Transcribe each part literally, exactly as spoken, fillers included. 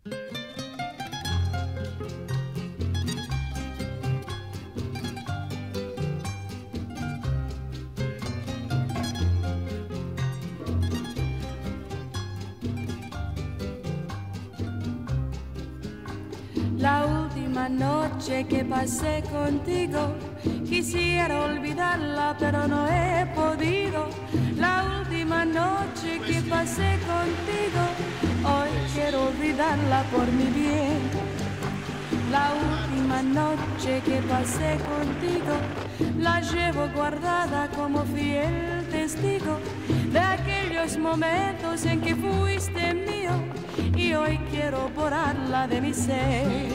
La última noche que pasé contigo, quisiera olvidarla pero no he podido. La última noche que pasé contigo, hoy quiero olvidarla por mi bien. La última noche que pasé contigo, la llevo guardada como fiel testigo de aquellos momentos en que fuiste mío, y hoy quiero borrarla de mi ser.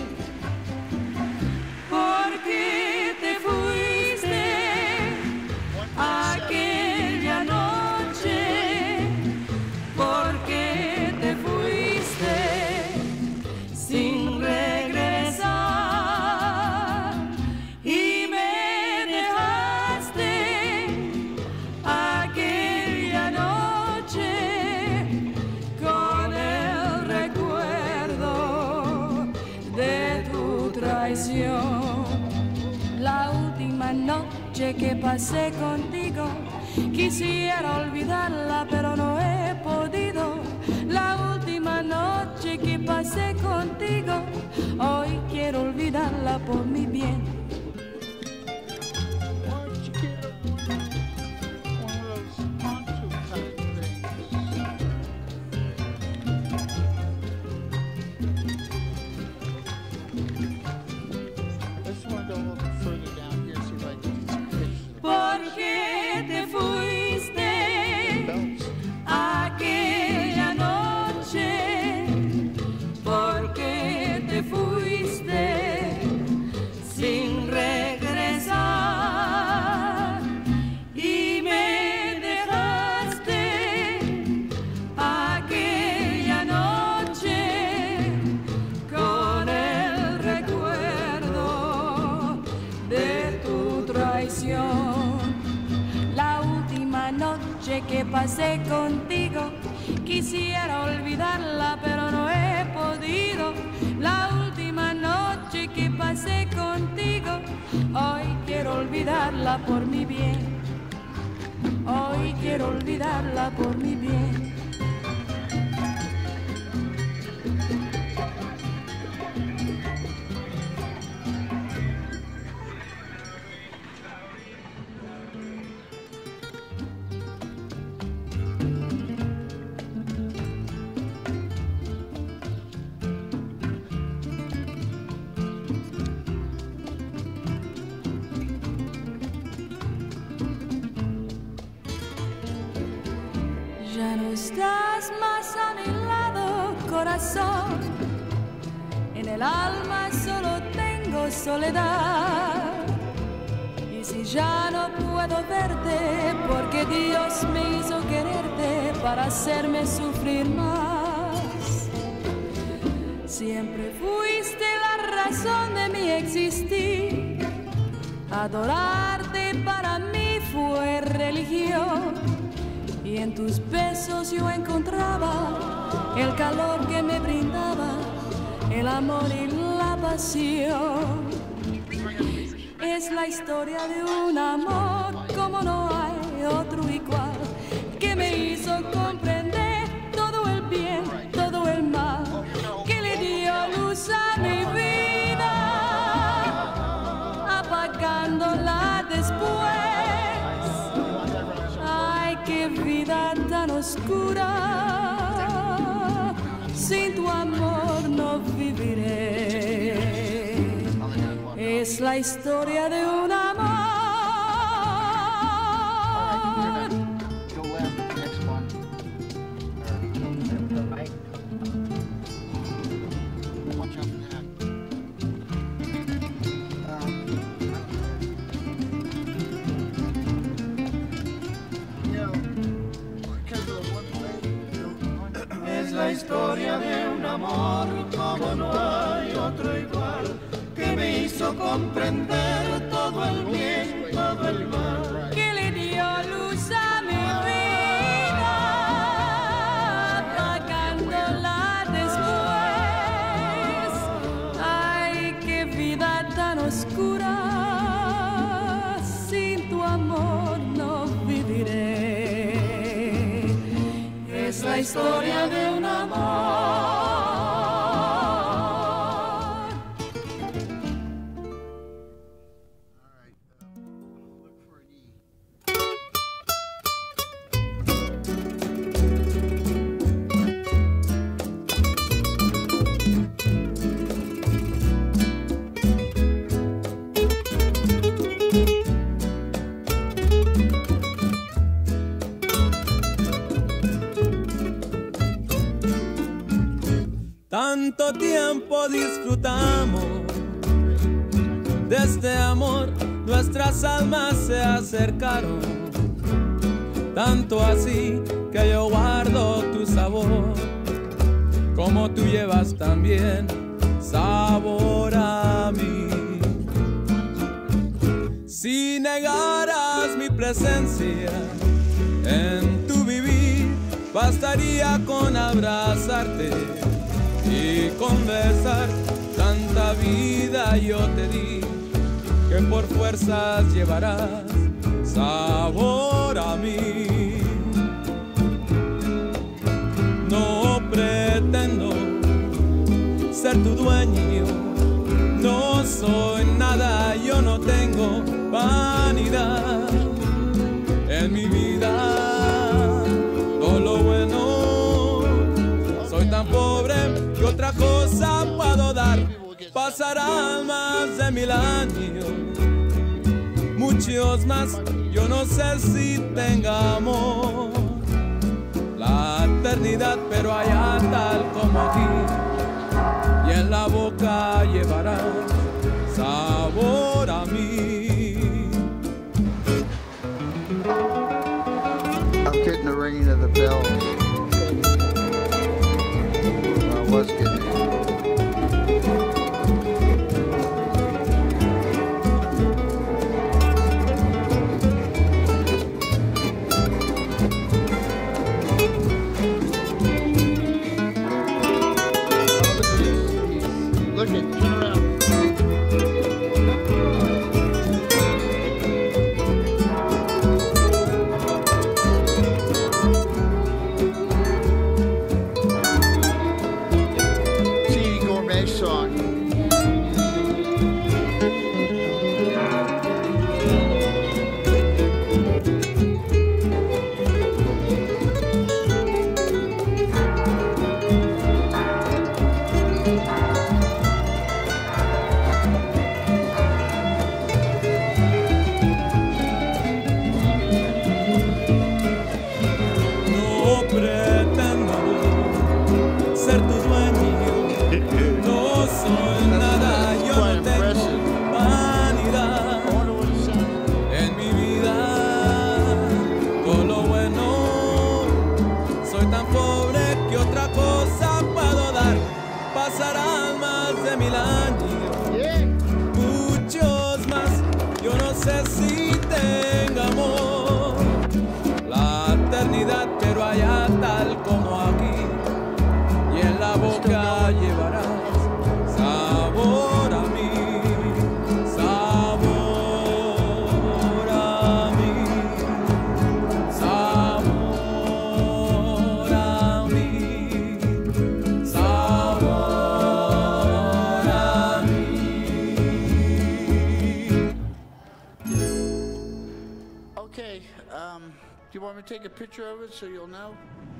¿Por qué te fuiste aquella noche? ¿Por qué te fuiste sin regresar y me dejaste aquella noche con el recuerdo de tu traición? La última noche que pasé contigo, quisiera olvidarla pero no he podido. La última noche que pasé contigo, hoy quiero olvidarla por mi bien. ¿Por qué te fuiste aquella noche? ¿Por qué te fuiste sin regresar y me dejaste aquella noche con el recuerdo de tu traición? La última noche que pasé contigo, quisiera olvidarla pero no he podido. La última noche que pasé contigo, hoy quiero olvidarla por mi bien. Hoy quiero olvidarla por mi bien. Ya no estás más a mi lado, corazón. En el alma solo tengo soledad. Y si ya no puedo verte, porque Dios me hizo quererte para hacerme sufrir más. Siempre fuiste la razón de mi existir. Adorarte para mí fue religión. Y en tus besos yo encontraba el calor que me brindaba, el amor y la pasión. Es la historia de un amor como no hay otro igual, que me hizo comprender todo el bien, todo el mal, que le dio luz a mi vida, apagándola después. Qué vida tan oscura, sin tu amor no viviré. Es la historia de un amor. Es la historia de un amor como no hay otro igual, que me hizo comprender todo el bien, todo el mal, que le dio luz a mi vida, apagándola después. es la historia de un amor. Tanto tiempo disfrutamos de este amor, nuestras almas se acercaron, tanto así que yo guardo tu sabor, como tú llevas también sabor a mí. Si negaras mi presencia en tu vivir, bastaría con abrazarte y con besar. Tanta vida yo te di que por fuerzas llevarás sabor a mí. No pretendo ser tu dueño, no soy nada, yo no tengo vanidad en mi vida. Todo lo bueno, soy tan pobre que otra cosa puedo dar. Pasarán más de mil años, muchos más, yo no sé si tengamos la eternidad, pero allá tal como aquí, y en la boca llevarás sabor a mí. I'm getting the ringing of the bell. I was getting it. Look at, turn around. See, gourmet song. Pasarán más de mil años, muchos más, yo no sé si tengamos la eternidad, pero allá tal como aquí, y en la boca llevarás sabor a mí, sabor a mí, sabor a mí, sabor. Okay, um, do you want me to take a picture of it so you'll know?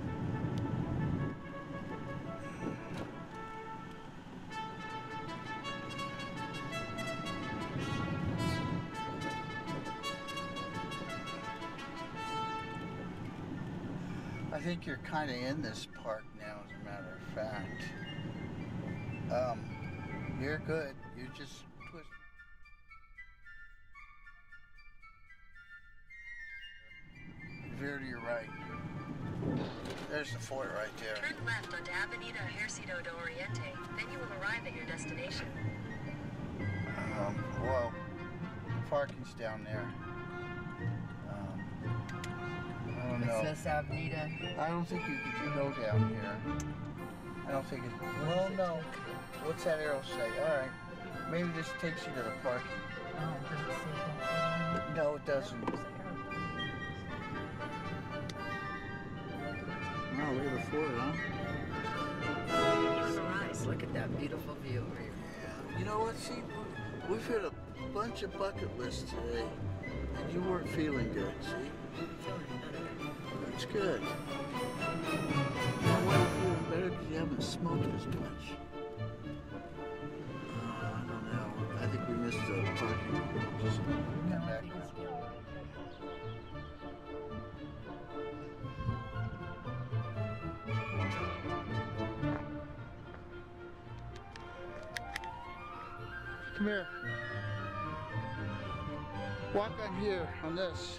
I think you're kind of in this park now, as a matter of fact. Um, you're good. You're just twisting. Veer to your right. There's the fort right there. Turn left onto Avenida Ejército de Oriente. Then you will arrive at your destination. Um, well, the parking's down there. Um, I don't know. It says Avenida. I don't think you can go down here. I don't think it. Well, no. What's that arrow say? All right. Maybe this takes you to the parking. Oh, does it say that? No, it doesn't. No, Wow, look at the fort, huh? It's nice. Look at that beautiful view over here. Yeah. You know what? See, we've hit a bunch of bucket lists today, and you weren't feeling good. See? That's good. Now, why are you feeling better? Because you haven't smoked as much. Uh, I don't know. I think we missed the parking. No, I think it's good. Come here. Walk on here, on this.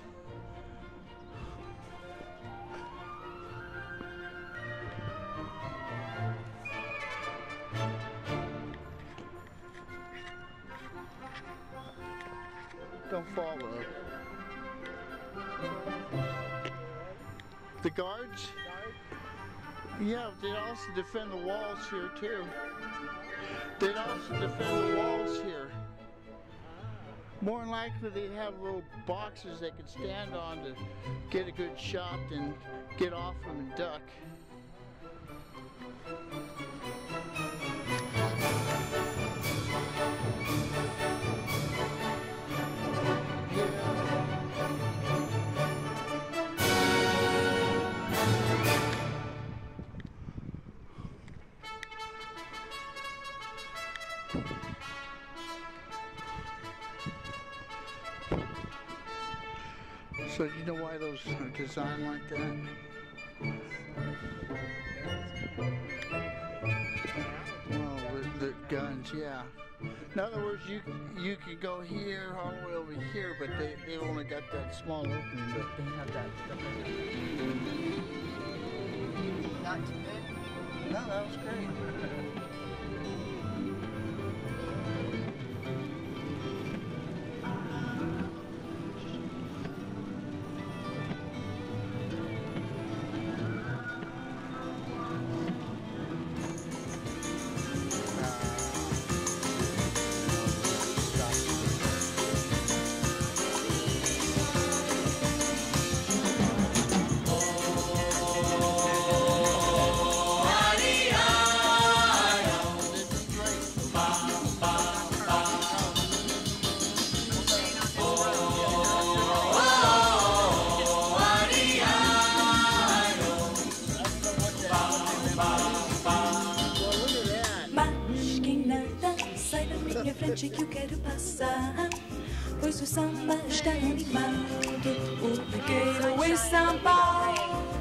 Don't fall, though. The guards? Yeah, they also defend the walls here, too. They'd also defend the walls here. More than likely they'd have little boxes they could stand on to get a good shot and get off them and duck. So you know why those are designed like that? Well, the, the guns, yeah. In other words, you you could go here all the way over here, but they they only got that small opening. But They have that. Not too good. no, that was great. Que eu quero passar, pois o samba está animado. O piqueiro em samba,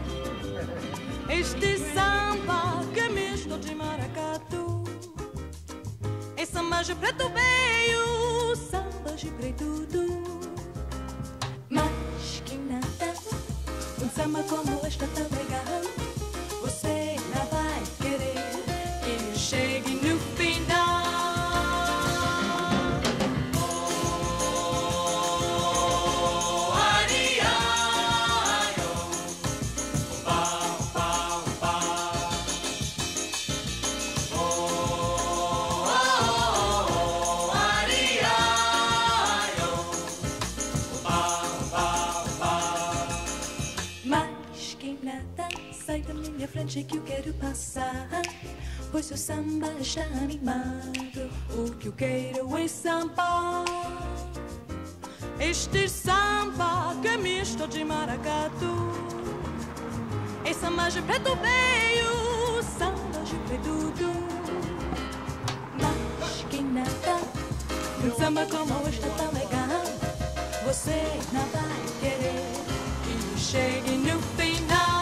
este samba que é misto de maracatu. É samba de preto veio, samba de preto do. Mas que nada, um samba como este tão legal, você não vai querer que chegue no final. Frente que eu quero passar, pois o samba está animado. O que eu quero é samba, este samba que é misto de maracatu. É samba de preto veio, samba de preto do. Mas que nada, um samba como este tão legal, você não vai querer que chegue no final.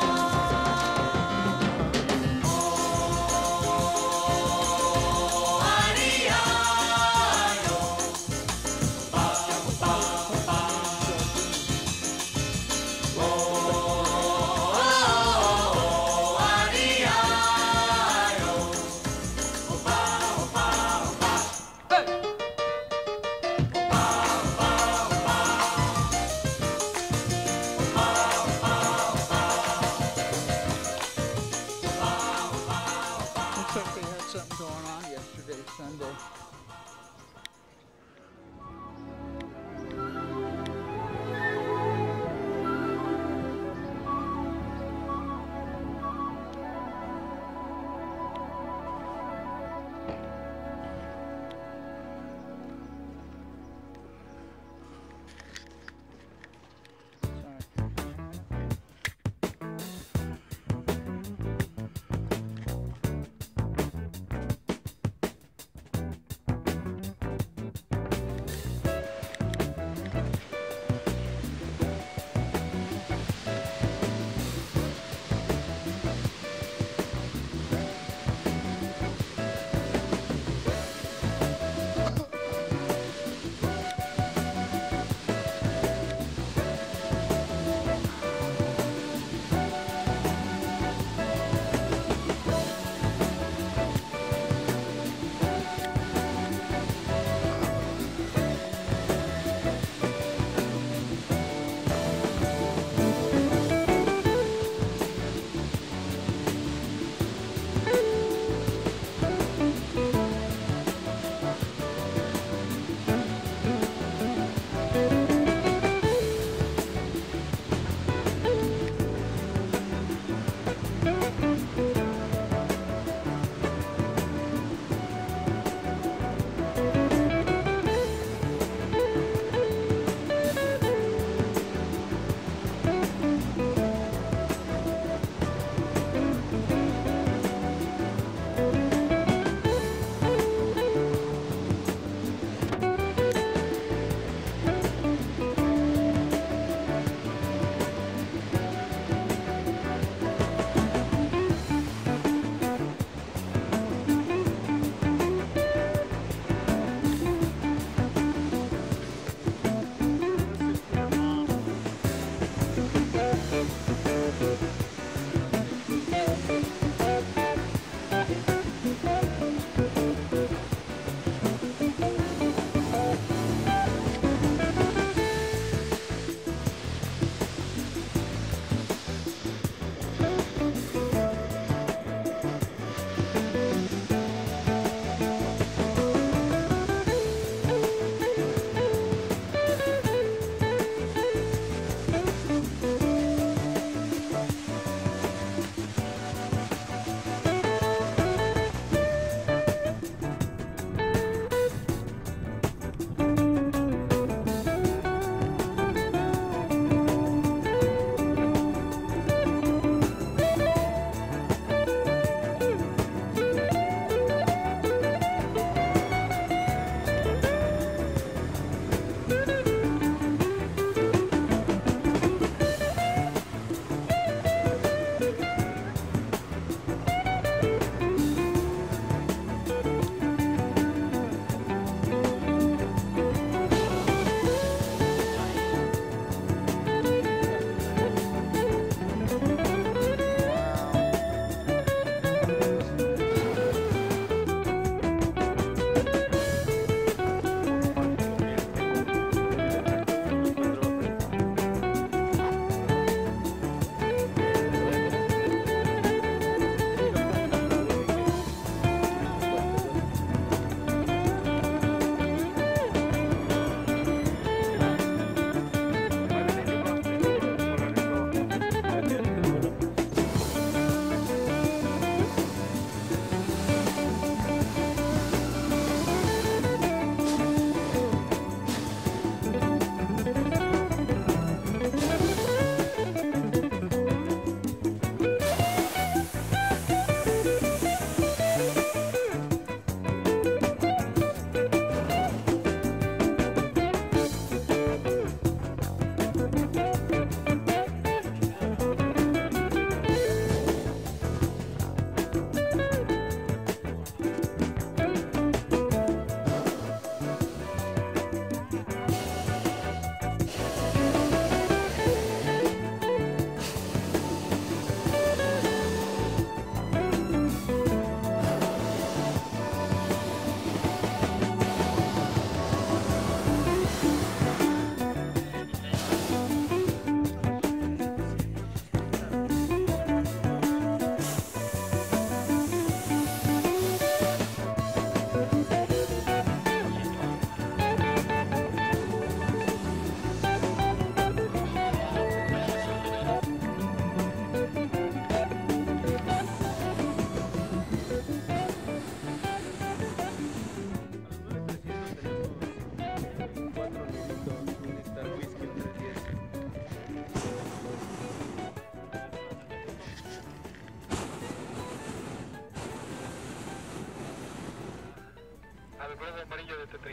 de Tetris.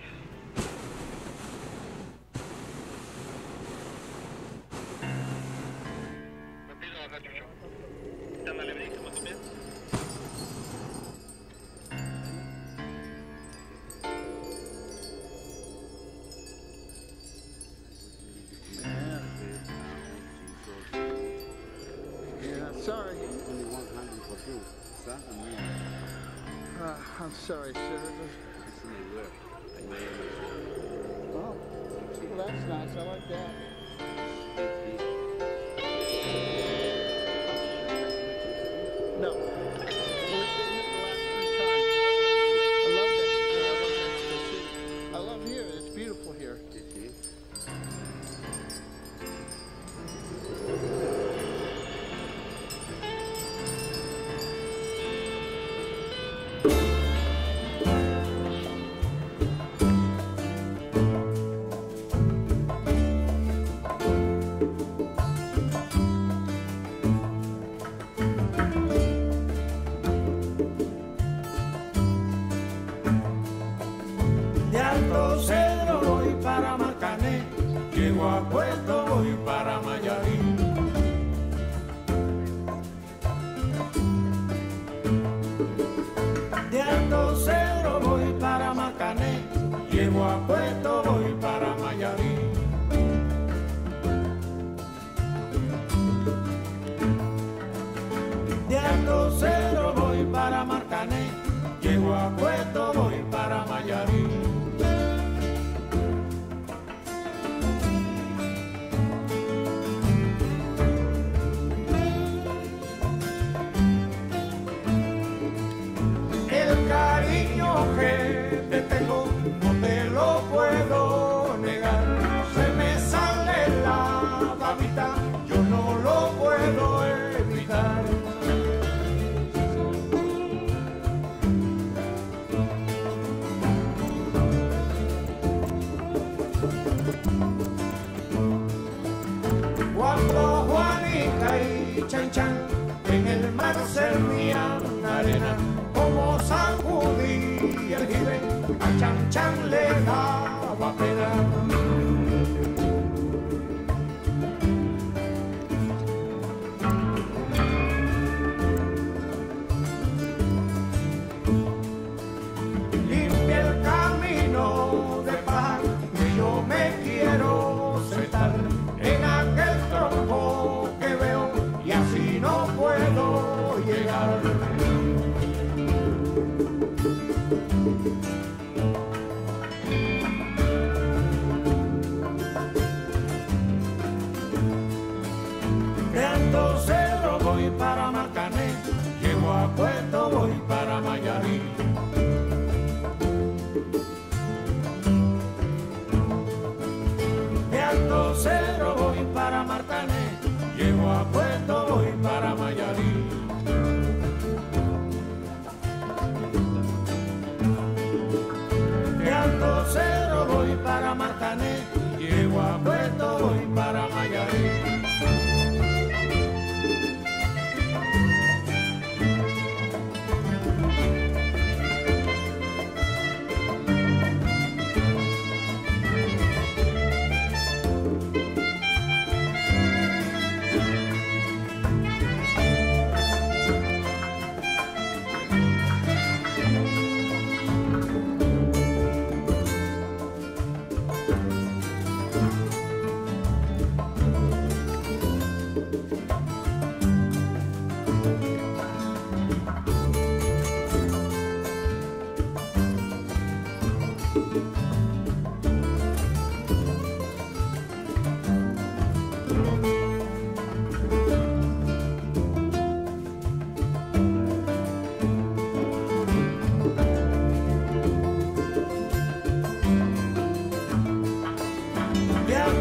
Me pido acá, Chucho. Ándale, brinca, más o menos. Sorry. Only one hundred for two. Son and me. Uh, I'm sorry, sir. Oh, well, that's nice. I like that. No. We've been here the last three times. I love that. I love Mexico City. I love here. It's beautiful here.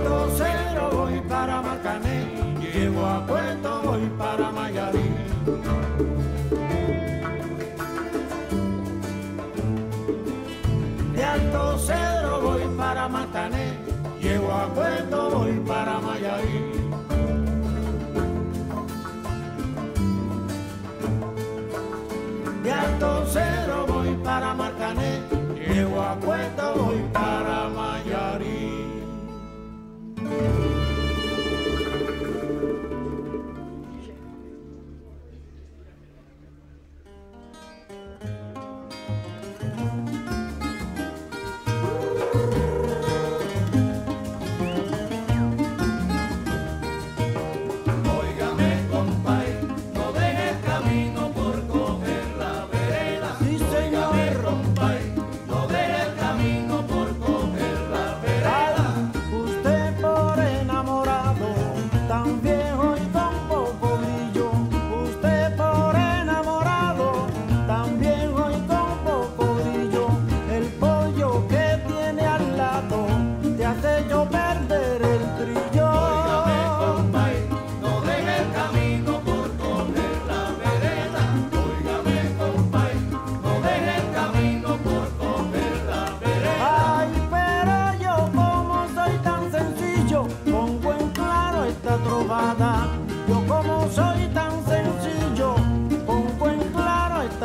Llego a Puerto, voy para Mayarín.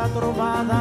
trovada